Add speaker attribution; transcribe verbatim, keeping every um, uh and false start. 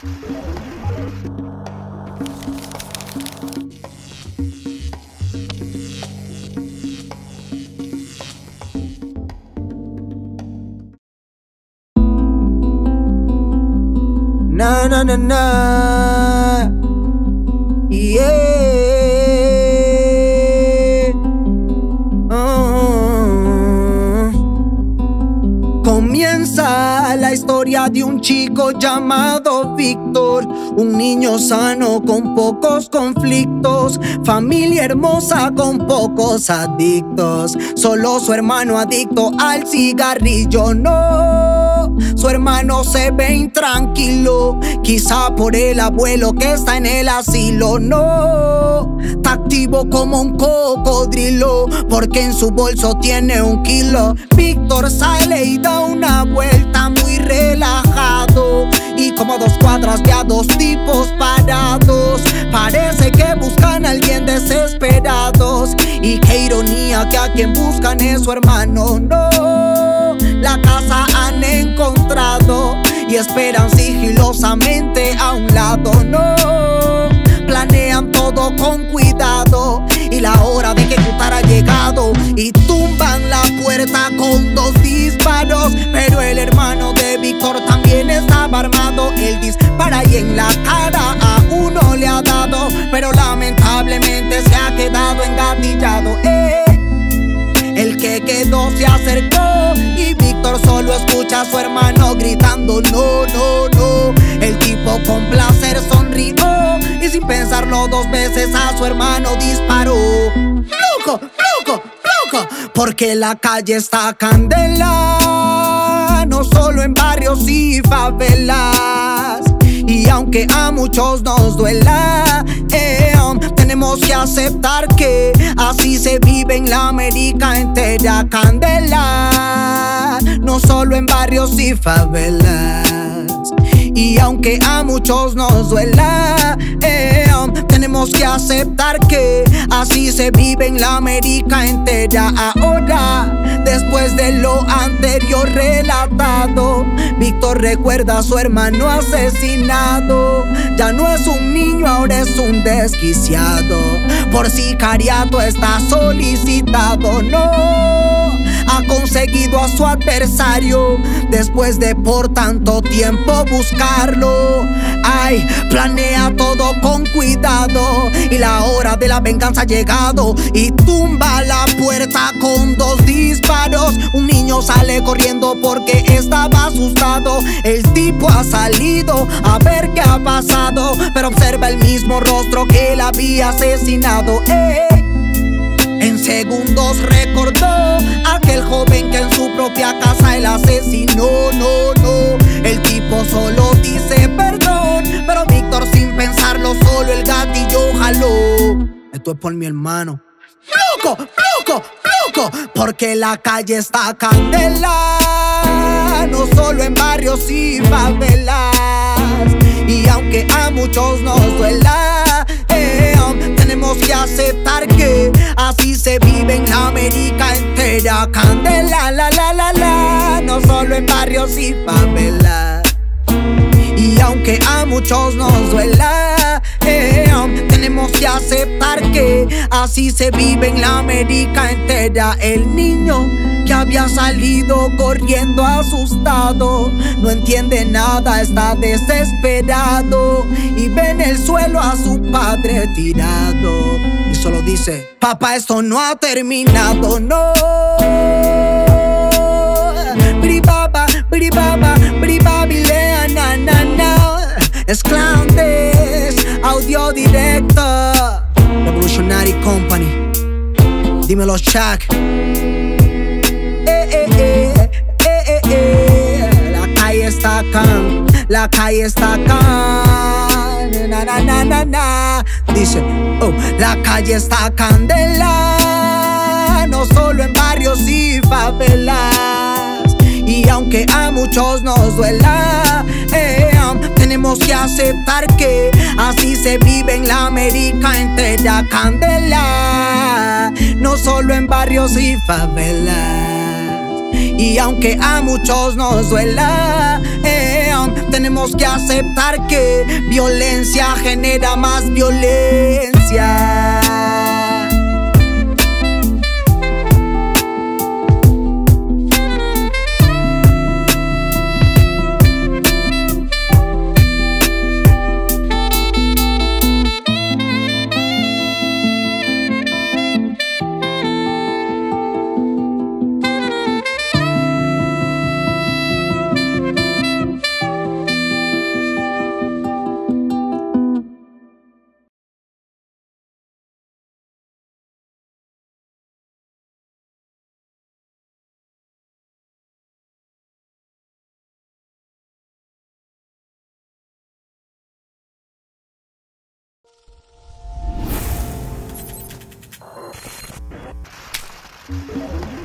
Speaker 1: Na na na na, yeah. Oh. Comienza la historia de un chico llamado Víctor, un niño sano con pocos conflictos, familia hermosa con pocos adictos, solo su hermano adicto al cigarrillo. No, su hermano se ve intranquilo, quizá por el abuelo que está en el asilo. No, está activo como un cocodrilo, porque en su bolso tiene un kilo. Víctor sale y da una vuelta muy relajado, y como a dos cuadras ve a dos tipos parados. Parece que buscan a alguien desesperados, y qué ironía que a quien buscan es su hermano. No, la casa han encontrado y esperan sigilosamente a un lado. No, planean todo con cuidado y la hora de ejecutar ha llegado, y tumban la puerta con dos disparos. Pero el hermano de Víctor también estaba armado. Él dispara y en la cara a uno le ha dado, pero lamentablemente se ha quedado engatillado. eh. El que quedó se acercó y Víctor solo escucha a su hermano gritando no, no, no. El tipo con placer sonrió y sin pensarlo dos veces a su hermano disparó. ¡Loco, loco, loco! Porque la calle está candela, no solo en barrios y favelas. Y aunque a muchos nos duela, eh, um, tenemos que aceptar que así se vive en la América entera. Candela, no solo en barrios y favelas. Y aunque a muchos nos duela, eh, um, tenemos que aceptar que así se vive en la América entera. Ahora, después de lo anterior relatado, Víctor recuerda a su hermano asesinado. Ya no es un niño, ahora es un desquiciado. Por sicariato está solicitado. No, ha conseguido a su adversario después de por tanto tiempo buscarlo. Ay, planea todo con cuidado y la hora de la venganza ha llegado, y tumba la puerta con dos disparos. Un niño sale corriendo porque estaba asustado. El tipo ha salido a ver qué ha pasado, pero observa el mismo rostro que él había asesinado. eh. En segundos recordó aquel joven que en su propia casa él asesinó. No, no, el tipo solo dice perdón, pero Víctor sin pensarlo solo el gatillo jaló. Esto es por mi hermano. ¡Loco, loco, loco! Porque la calle está candela, no solo en barrios y favelas. Y aunque a muchos nos duela, eh, um, tenemos que aceptar que así se vive en la América entera. Candela, la, la, la, la, no solo en barrios y favelas. Y aunque a muchos nos duela, eh, um, tenemos que aceptar que así se vive en la América entera. El niño que había salido corriendo asustado no entiende nada, está desesperado y ve en el suelo a su padre tirado y solo dice: papá, esto no ha terminado. No, bribaba, bribaba, bribabilea, na, na, na. Es Clandes, audio directo, Revolutionary Company. Dímelo, Chuck. Eh, eh, eh, eh, eh, eh. La calle está acá, la calle está acá. Na, na, na, na, na. Dice, oh, la calle está candela, no solo en barrios y favelas. Y aunque a muchos nos duela, eh, um, tenemos que aceptar que así se vive en la América entera. Candela, no solo en barrios y favelas. Y aunque a muchos nos duela, eh, um, tenemos que aceptar que violencia genera más violencia.
Speaker 2: You